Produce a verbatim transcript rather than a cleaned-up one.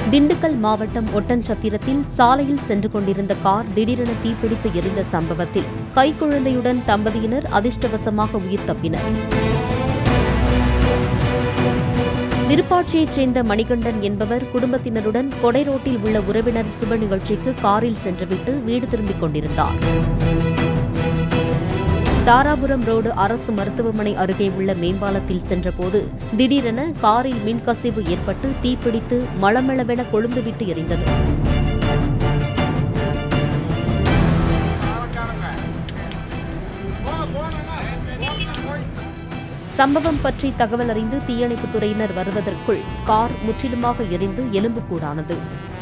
திண்டுக்கல் மாவட்டம் ஒட்டன்சத்திரத்தில் சாலையில் சென்று கொண்டிருந்த கார் திடீரென தீப்பிடித்து எரிந்த சம்பவத்தில் கைக்குழந்தையுடன் தம்பதியினர் அதிர்ஷ்டவசமாக உயிர் தப்பினர். திருப்பாட்சியைச் சேர்ந்த மணிகண்டன் என்பவர் குடும்பத்தினருடன் கொடைரோட்டில் உள்ள உறவினர் சுப நிகழ்ச்சிக்கு காரில் சென்றுவிட்டு வீடு திரும்பிக் கொண்டிருந்தார். தாராபுரம் ரோடு அரசு மருத்துவமனை அருகே உள்ள மேம்பாலத்தில் சென்றபோது திடீரென காரில் மின்கசிவு ஏற்பட்டு தீப்பிடித்து மளமளவென கொழுந்துவிட்டு எரிந்தது. சம்பவம் பற்றி தகவல் அறிந்து தீயணைப்புத் துறையினர் வருவதற்குள் கார் முற்றிலுமாக எரிந்து எலும்புக்கூடானது.